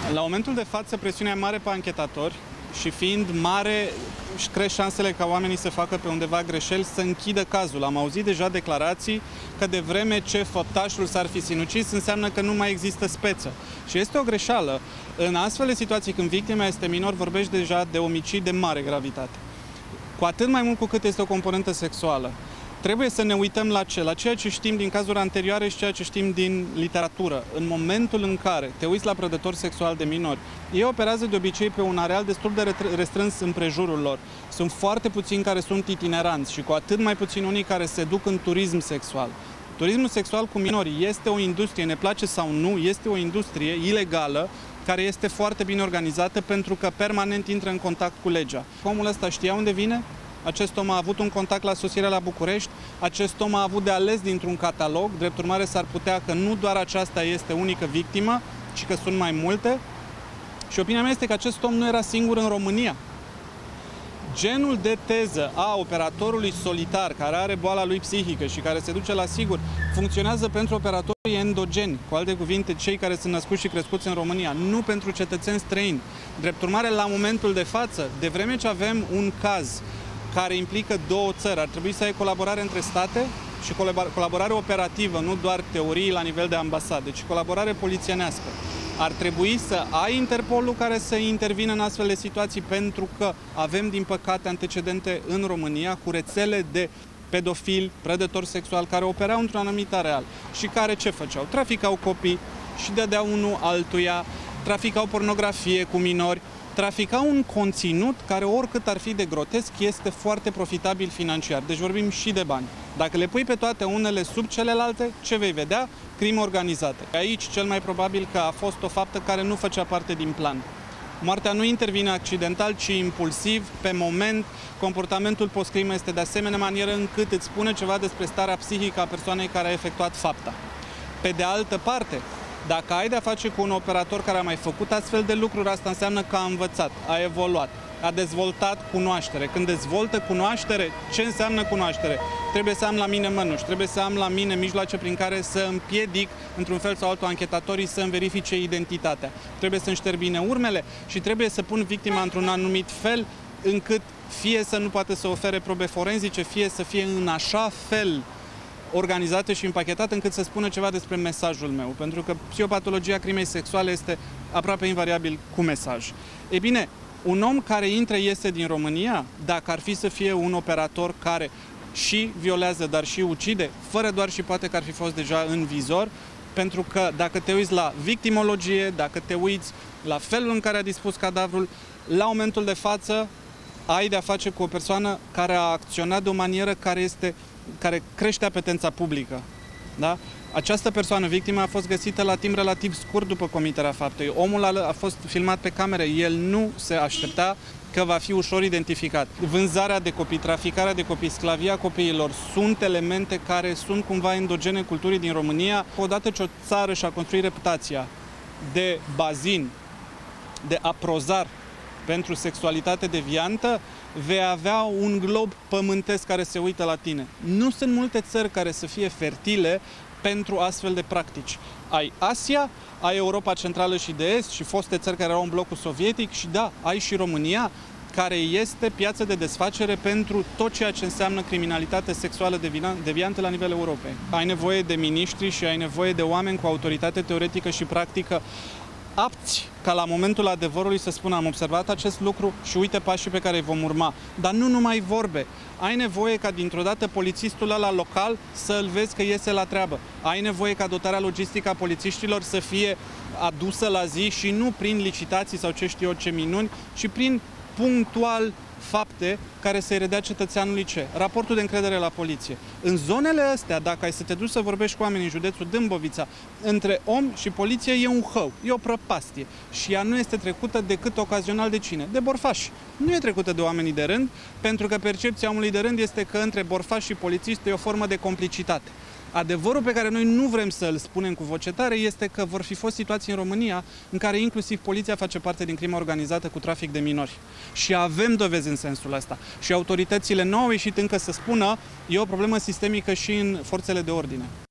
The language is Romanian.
La momentul de față, presiunea e mare pe anchetatori și fiind mare, își crește șansele ca oamenii să facă pe undeva greșeli, să închidă cazul. Am auzit deja declarații că de vreme ce făptașul s-ar fi sinucis, înseamnă că nu mai există speță. Și este o greșeală. În astfel de situații, când victima este minor, vorbești deja de omicid de mare gravitate. Cu atât mai mult cu cât este o componentă sexuală. Trebuie să ne uităm la ceea ce știm din cazuri anterioare și ceea ce știm din literatură. În momentul în care te uiți la prădători sexuali de minori, ei operează de obicei pe un areal destul de restrâns împrejurul lor. Sunt foarte puțini care sunt itineranți și cu atât mai puțini unii care se duc în turism sexual. Turismul sexual cu minori este o industrie, ne place sau nu, este o industrie ilegală care este foarte bine organizată pentru că permanent intră în contact cu legea. Omul ăsta știa unde vine? Acest om a avut un contact la sosirea la București, acest om a avut de ales dintr-un catalog, drept urmare s-ar putea că nu doar aceasta este unică victimă, ci că sunt mai multe. Și opinia mea este că acest om nu era singur în România. Genul de teză a operatorului solitar, care are boala lui psihică și care se duce la sigur, funcționează pentru operatorii endogeni, cu alte cuvinte, cei care sunt născuți și crescuți în România, nu pentru cetățeni străini. Drept urmare, la momentul de față, de vreme ce avem un caz care implică două țări, ar trebui să ai colaborare între state și colaborare operativă, nu doar teorii la nivel de ambasadă, ci colaborare polițienească. Ar trebui să ai Interpolul care să intervină în astfel de situații pentru că avem, din păcate, antecedente în România cu rețele de pedofili, prădători sexuali care operau într-un anumit areal și care ce făceau? Traficau copii și dădeau unul altuia, traficau pornografie cu minori, traficau un conținut care, oricât ar fi de grotesc, este foarte profitabil financiar. Deci vorbim și de bani. Dacă le pui pe toate unele sub celelalte, ce vei vedea? Crime organizate. Aici, cel mai probabil că a fost o faptă care nu făcea parte din plan. Moartea nu intervine accidental, ci impulsiv, pe moment. Comportamentul post-crimă este de asemenea manieră încât îți spune ceva despre starea psihică a persoanei care a efectuat fapta. Pe de altă parte, dacă ai de-a face cu un operator care a mai făcut astfel de lucruri, asta înseamnă că a învățat, a evoluat, a dezvoltat cunoaștere. Când dezvoltă cunoaștere, ce înseamnă cunoaștere? Trebuie să am la mine mănuși, trebuie să am la mine mijloace prin care să împiedic, într-un fel sau altul, anchetatorii să îmi verifice identitatea. Trebuie să-mi șterg bine urmele și trebuie să pun victima într-un anumit fel încât fie să nu poată să ofere probe forenzice, fie să fie în așa fel organizată și împachetată încât să spună ceva despre mesajul meu. Pentru că psihopatologia crimei sexuale este aproape invariabil cu mesaj. Ei bine, un om care intră-iese din România, dacă ar fi să fie un operator care și violează, dar și ucide, fără doar și poate că ar fi fost deja în vizor, pentru că dacă te uiți la victimologie, dacă te uiți la felul în care a dispus cadavrul, la momentul de față ai de-a face cu o persoană care a acționat de o manieră care crește apetența publică. Da? Această persoană, victima, a fost găsită la timp relativ scurt după comiterea faptei. Omul a fost filmat pe camere. El nu se aștepta că va fi ușor identificat. Vânzarea de copii, traficarea de copii, sclavia copiilor sunt elemente care sunt cumva endogene culturii din România. Odată ce o țară și-a construit reputația de bazin, de aprozar pentru sexualitate deviantă, vei avea un glob pământesc care se uită la tine. Nu sunt multe țări care să fie fertile pentru astfel de practici. Ai Asia, ai Europa Centrală și de Est și foste țări care erau în blocul sovietic și da, ai și România, care este piață de desfacere pentru tot ceea ce înseamnă criminalitate sexuală deviantă la nivel Europei. Ai nevoie de miniștri și ai nevoie de oameni cu autoritate teoretică și practică apți ca la momentul adevărului să spună am observat acest lucru și uite pașii pe care îi vom urma. Dar nu numai vorbe. Ai nevoie ca dintr-o dată polițistul ăla local să-l vezi că iese la treabă. Ai nevoie ca dotarea logistică a polițiștilor să fie adusă la zi și nu prin licitații sau ce știu eu ce minuni, ci prin punctual fapte care să-i redea cetățeanului ce? Raportul de încredere la poliție. În zonele astea, dacă ai să te duci să vorbești cu oamenii în județul Dâmbovița, între om și poliție e un hău, e o prăpastie. Și ea nu este trecută decât ocazional de cine? De borfași. Nu e trecută de oamenii de rând, pentru că percepția omului de rând este că între borfași și polițist e o formă de complicitate. Adevărul pe care noi nu vrem să-l spunem cu voce tare este că vor fi fost situații în România în care inclusiv poliția face parte din crimă organizată cu trafic de minori. Și avem dovezi în sensul ăsta. Și autoritățile nu au ieșit încă să spună e o problemă sistemică și în forțele de ordine.